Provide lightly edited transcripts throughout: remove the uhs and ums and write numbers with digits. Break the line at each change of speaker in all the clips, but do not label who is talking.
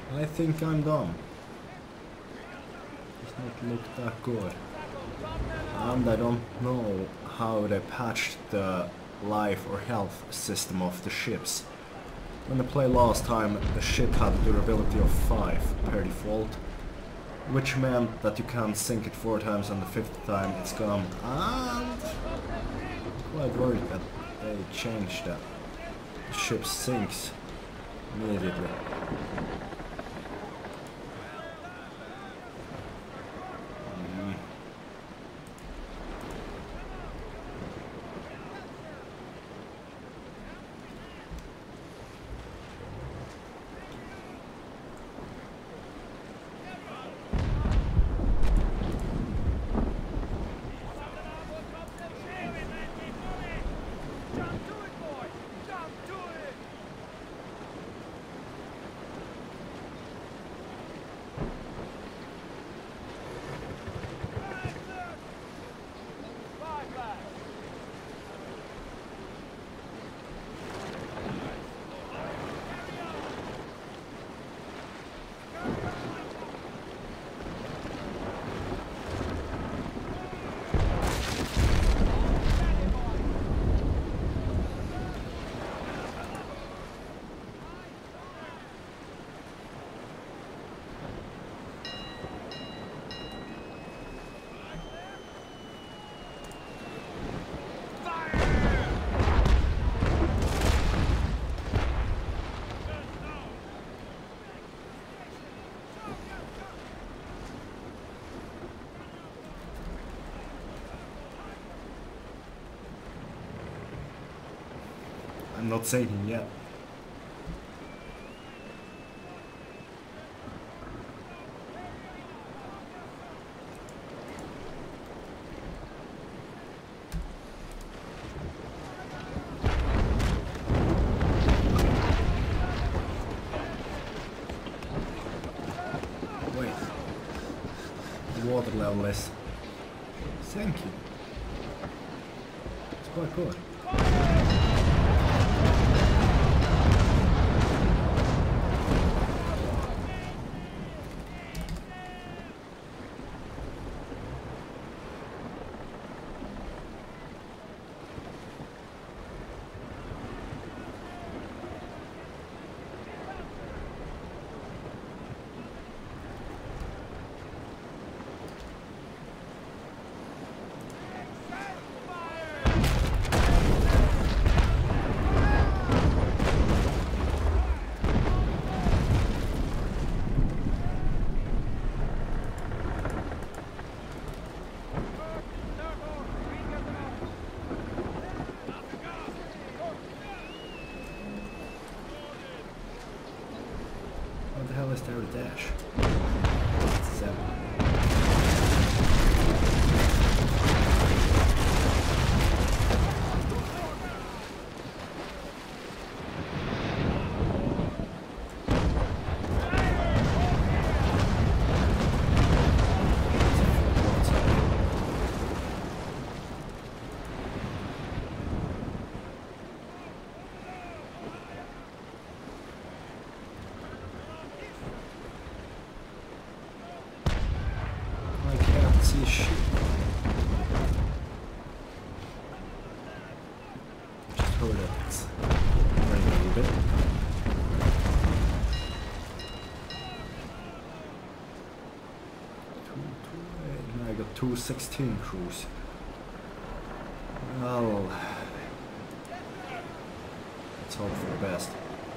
I think I'm done. Does not look that good. And I don't know how they patched the life or health system of the ships. When I played last time, the ship had a durability of 5 per default, which meant that you can't sink it 4 times and the 5th time it's gone. And I'm quite worried that they changed that. The ship sinks immediately. I'm not saving yet. Wait. The water level is sinking. It's quite good. What the hell is there to dash? 7. See shit. Just heard it running a little bit. I got 216 crews. Well, let's hope for the best.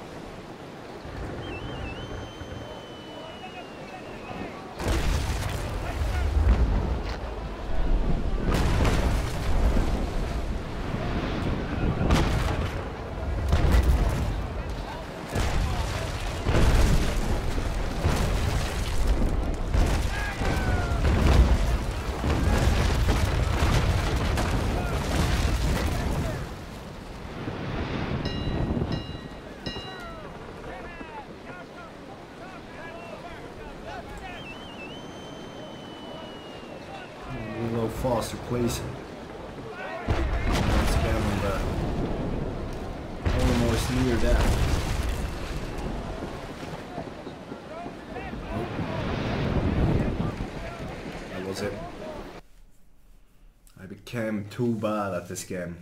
Faster, please. Once again on the almost near death. became too bad at this game.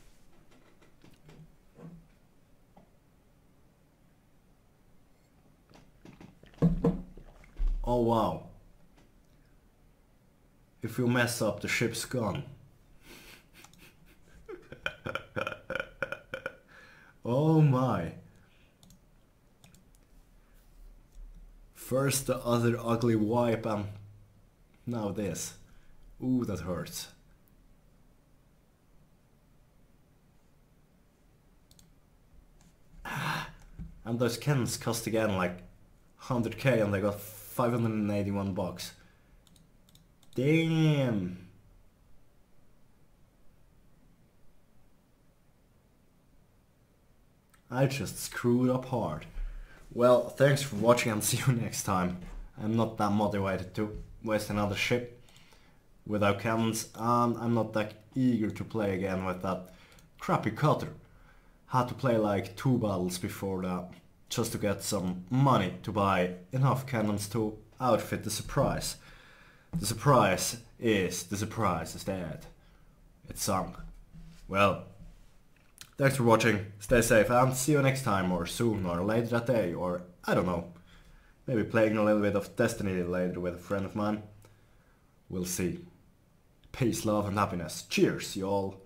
Oh wow. If you mess up, the ship's gone. Oh my. First the other ugly wipe and now this. Ooh, that hurts. And those cannons cost again like 100k and they got 581 bucks. Damn. I just screwed up hard. Well, thanks for watching and see you next time. I'm not that motivated to waste another ship without cannons, and I'm not that eager to play again with that crappy cutter. Had to play like 2 battles before that, just to get some money to buy enough cannons to outfit the surprise. The surprise is dead. It's sunk. Well, thanks for watching, stay safe and see you next time, or soon, or later that day, or I don't know. Maybe playing a little bit of Destiny later with a friend of mine. We'll see. Peace, love and happiness. Cheers, y'all.